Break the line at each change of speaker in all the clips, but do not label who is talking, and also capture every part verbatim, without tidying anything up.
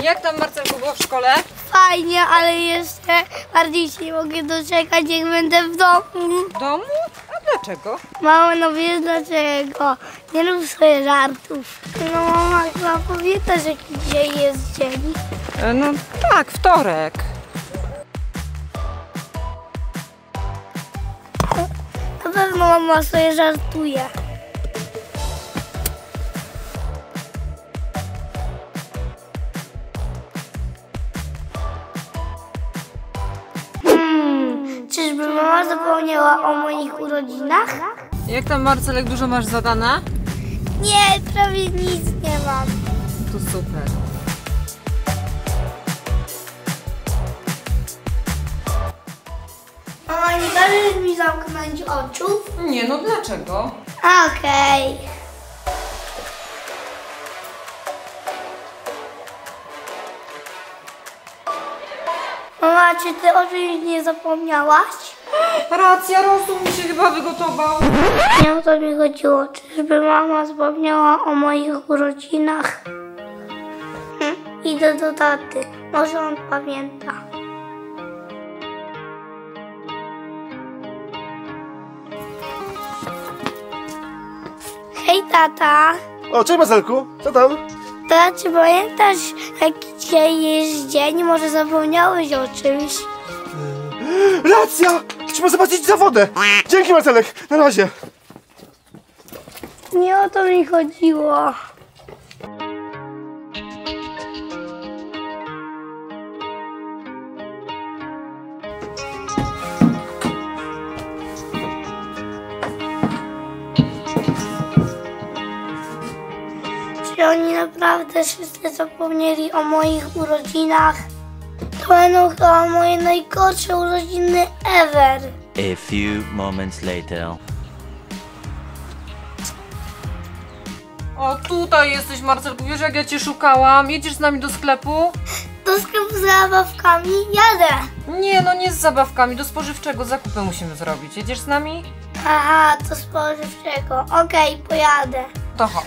Jak tam, Marcelku, było w szkole?
Fajnie, ale jeszcze bardziej się nie mogę doczekać, jak będę w domu.
W domu? A dlaczego?
Mama, no wiesz dlaczego? Nie rób sobie żartów. No mama chyba pamięta, że dzisiaj jest dzień.
E, no tak, wtorek.
Na pewno mama sobie żartuje. Hmm, czyżby mama zapomniała o moich urodzinach?
Jak tam, Marcelek, dużo masz zadane?
Nie, prawie nic nie mam.
To super.
Mama, nie każesz mi zamknąć oczu?
Nie, no dlaczego?
Okej. Mama, czy ty o czymś nie zapomniałaś?
Racja, rosół mi się chyba wygotował.
Nie o to mi chodziło. Czyżby mama zapomniała o moich urodzinach? Hm, idę do taty. Może on pamięta. Hej, tata.
O, cześć Marcelku, co tam?
Tata, czy pamiętasz, jaki dzisiaj jest dzień? Może zapomniałeś o czymś?
Racja! Trzeba zobaczyć za wodę! Dzięki Marcelek, na razie!
Nie o to mi chodziło. Czy oni naprawdę wszyscy zapomnieli o moich urodzinach? To będą chyba moje najgorsze urodziny ever.
A few moments later.
O, tutaj jesteś, Marcelku. Wiesz, jak ja cię szukałam? Jedziesz z nami do sklepu?
Do sklepu z zabawkami jadę.
Nie, no nie z zabawkami, do spożywczego. Zakupy musimy zrobić. Jedziesz z nami?
Aha, to spożywczego. Okej, pojadę.
To chodź.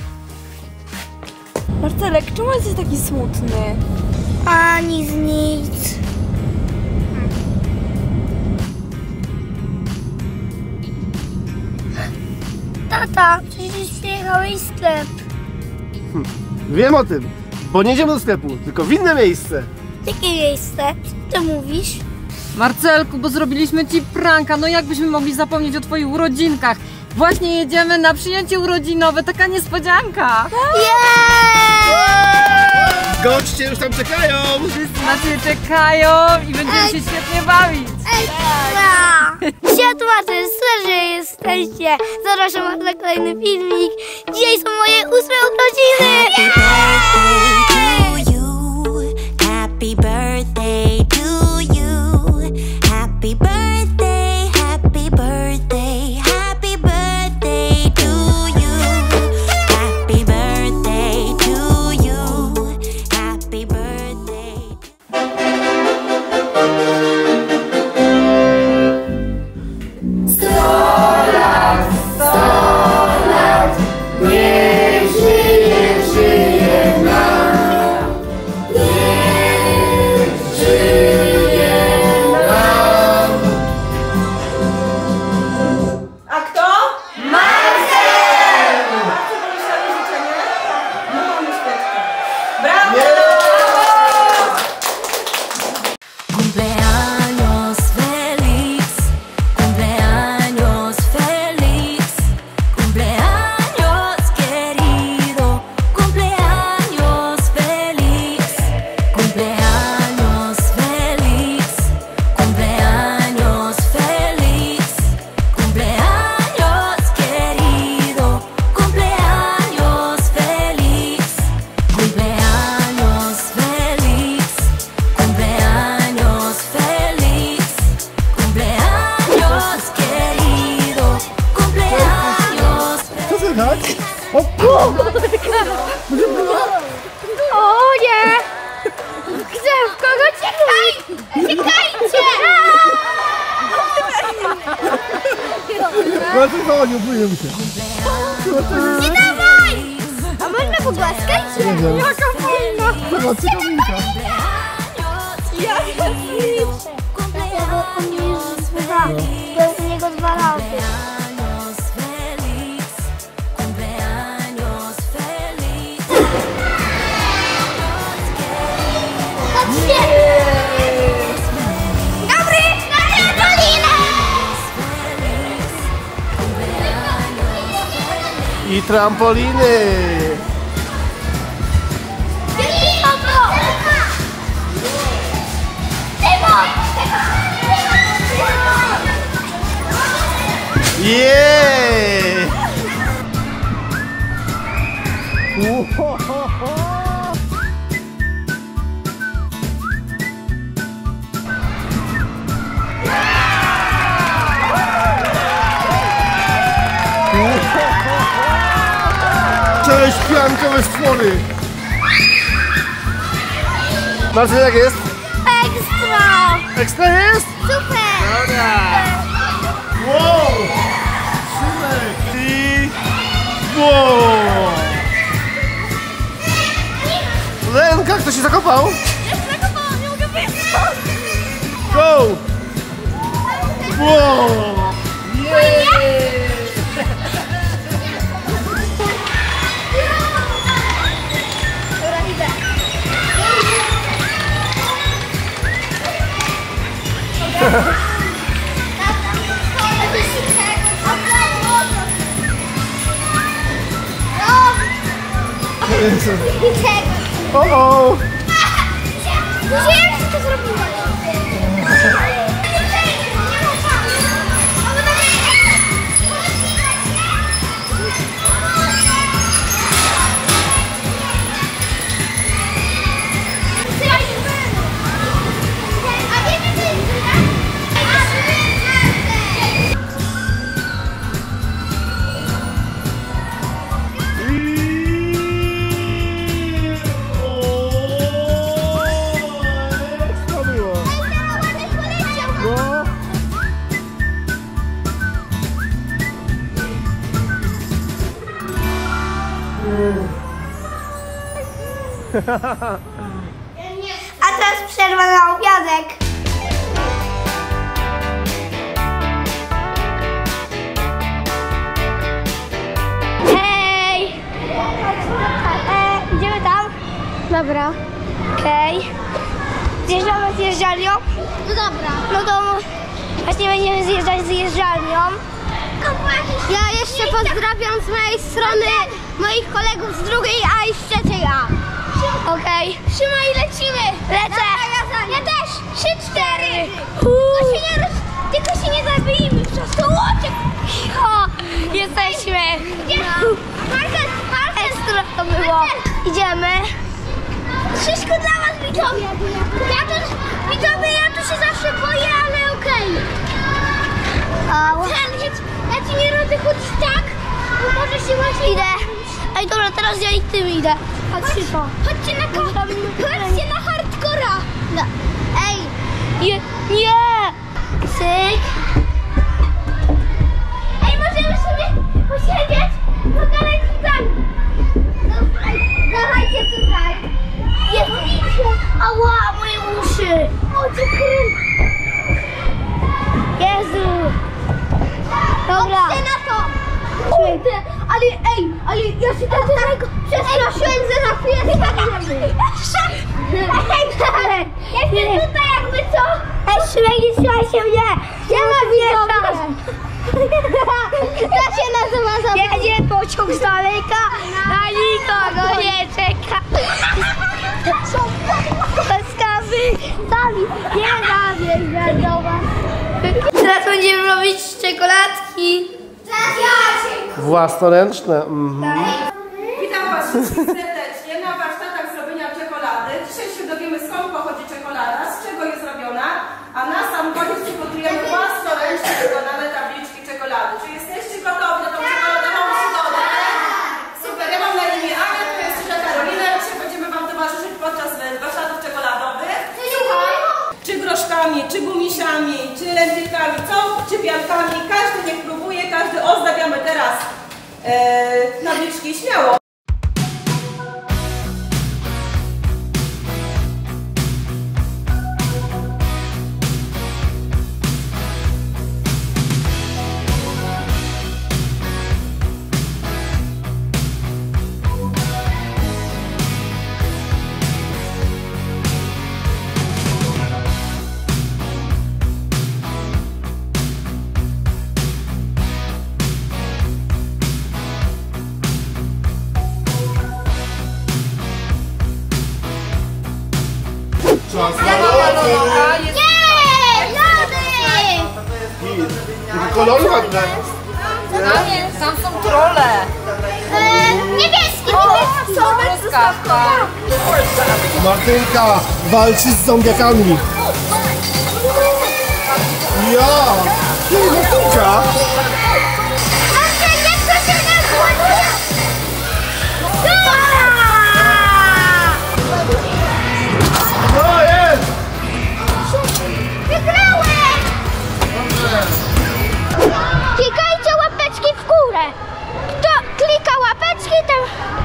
Marcelek, czemu jesteś taki smutny?
A nic, nic. Tata, przecież przyjechałeś w sklep.
Wiem o tym, bo nie idziemy do sklepu, tylko w inne miejsce.
Jakie miejsce? Co ty mówisz?
Marcelku, bo zrobiliśmy ci pranka. No jakbyśmy mogli zapomnieć o twoich urodzinkach? Właśnie jedziemy na przyjęcie urodzinowe. Taka niespodzianka.
Goście już tam czekają!
Wszyscy na ciebie czekają i będziemy się świetnie bawić.
Ekstra! Światłacze, super, że jesteście. Zapraszam was na kolejny filmik. Dzisiaj są moje ósme urodziny.
Happy birthday to you. Happy birthday, happy birthday, happy birthday to you. Happy birthday to you. Happy birthday. Cumpleaños feliz, cumpleaños feliz, cumpleaños querido, cumpleaños feliz, cumpleaños feliz, cumpleaños feliz, cumpleaños querido, cumpleaños feliz, cumpleaños feliz, cumpleaños feliz, cumpleaños querido, cumpleaños.
Co słychać? O,
O nie! Chcę w kogo czekaj! Czekajcie!
Marcelku, chodź, opłyję się.
Nie dawaj! A można pogłaskać?
Nie wiem.
Jaka fajna!
Patrzcie, Dominka.
Dlatego on jest dwa, to jest u niego dwa razy. Dobry, na trampolinę!
I trampoliny. Jeee! Cześć, piankowe stwory! Marcin, jak jest?
Ekstra!
Ekstra jest?
Super!
Dobra! Wow! Szymek! I... Wow! Lenka, kto się zakopał?
Jest zakopał, nie mogę wyjść!
Go! Wow! Yeah!
Dobra, idę.
O, o!
Wiem, co to zrobiłeś. A teraz przerwa na obiadek. Hej! E, idziemy tam? Dobra. Okej. Okay. Zjeżdżamy z jeżdżalnią? No dobra. No to właśnie będziemy zjeżdżać z jeżdżalnią. Ja jeszcze pozdrawiam z mojej strony moich kolegów z drugiej A i z trzeciej A. Okej. Okay. Trzymaj, lecimy. Lecę. Ja, ja też. Trzy, cztery. Tylko się nie, tylko się nie zabijmy przez to łocie. O, jesteśmy. Marcel, Marcel. Ekstra to było. Idziemy. Wszystko dla was, widzowie. Ja to, widzowie, ja tu się zawsze boję, ale okej. Okay. Ja ci nie radzę chodzić tak, bo może się właśnie... Idę. Ej, dobra, teraz ja i tym idę. Chodźcie to. Chodźcie na ko... Chodźcie na hardcora. No. Ej. Je... Nie. Cyk. Ej, możemy sobie posiedzieć? Pogadać tutaj. No, dawajcie tutaj. Jest. Ała, moje uszy. O, cię kryj. Jezu. Dobra. Chodźcie na to. Ale ej, ale ja się tak tego przestraszyłem, że za chwilę spadniemy. Ej, jestem tutaj jakby co? Ej, Szymek, nie trzymaj się mnie. Nie ma wjeżdżać. To się nazywa za... Jedzie pociąg z daleka, na nikogo nie czeka. Łaskawy, sami nie nawierzę do was. Teraz będziemy robić czekoladki.
Własnoręczne. Mhm.
Witam Was wszystkich serdecznie na warsztatach zrobienia czekolady. Dzisiaj się dowiemy, skąd pochodzi czekolada, z czego jest robiona, a na sam koniec przygotujemy własnoręcznie wykonane tabliczki czekolady. Czy jesteście gotowi na tą czekoladową przygodę? Super, ja mam na imię Ania, to jest ciocia Karolina. Dzisiaj będziemy Wam towarzyszyć podczas warsztatów czekoladowych. Słuchaj, czy groszkami, czy gumisiami, czy lędźwiekami, co, czy piankami. Każdy niech próbuje, każdy ozdabiamy teraz e, tabliczki śmiało.
Czas na
Jaka
lody!
noga jest...
Nie! Lody!
Jakie kolory ładne!
Tam, tam są trolle.
E, niebieski, niebieski.
Truskawka.
Martynka walczy z zombiakami. Ja! Ty, Martynka!
Andrzej, jak to się nakładuje?
No jest!
Wygrałem! Klikajcie łapeczki w górę. Kto klika łapeczki, ten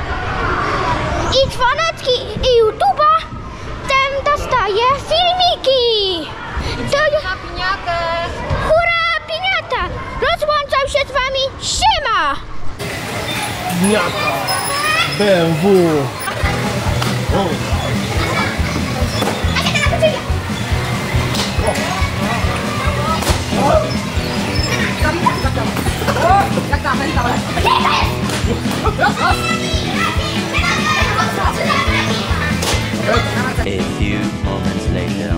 i dzwoneczki i YouTube'a, ten dostaje filmiki. To...
Piniatę.
Hurra, piniata! Rozłączam się z wami, siema!
Gniata! B M W! O.
Jak tam, jak tam.
A few moments later.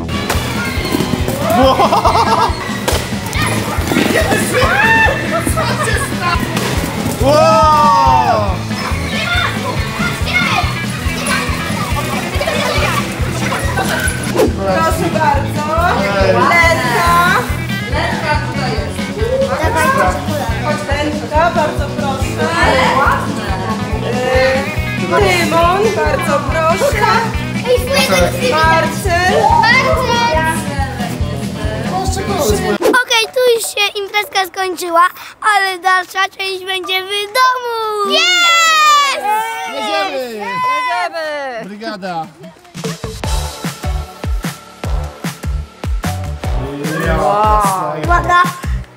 Wow!
Proszę bardzo. Lenka.
Lenka tutaj jest.
Chodź Lenka, bardzo proszę. Yy, Tymon, bardzo proszę. Marcel.
Okej, tu już się imprezka skończyła, ale dalsza część będzie w domu! Jest!
Jedziemy!
Jedziemy.
Brygada!
Uwaga!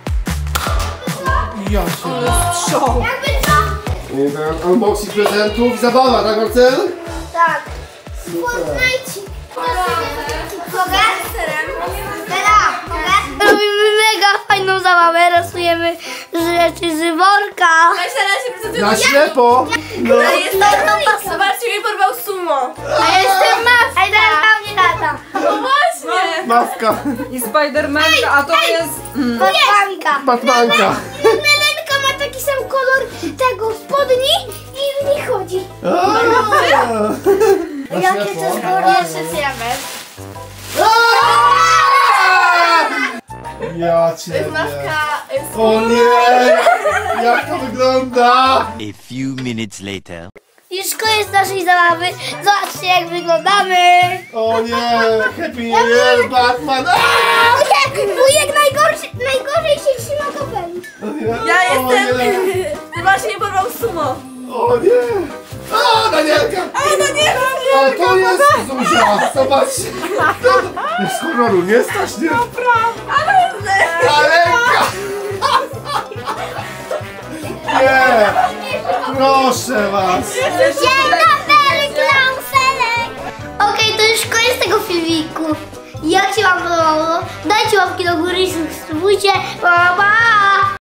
Ja się...
Jakby co?
Unboxing prezentów i zabawa, tak Marcel?
Tak. Fortnite. Mogę? Teraz, mogę? Robimy mega fajną zabawę, rysujemy rzeczy z worka.
Na ślepo! No.
Zobaczcie, mi porwał sumo.
A jestem mawka. A teraz na mnie tata.
No właśnie.
Mawka!
I Spidermanka, a to jest... Mm,
Batmanka.
Batmanka!
Nelenka ma taki sam kolor tego spodni i w nich chodzi.
Aaa! Na
Jakie
ślepo.
to skóry sypiemy.
Ja cię O nie! Jak to wygląda?
A few minutes later.
Już koniec naszej zabawy. Zobaczcie jak wyglądamy.
O nie! Happy New Year, Batman! Aaa!
Wujek, wujek najgorszy, najgorzej się trzyma kapeli.
Ja
O
jestem.
nie!
Zobaczcie, mi porwał sumo.
O nie! A, Danielka!
A no nie,
A to jest Zuzia! Zobaczcie! Z horroru, nie stać, nie?
ale
Danielka! Nie! Proszę was!
Dzień dobry, klauselek! Okej, to już koniec tego filmiku. Jak się wam podobało? Dajcie łapki do góry i subskrybujcie. Pa, pa!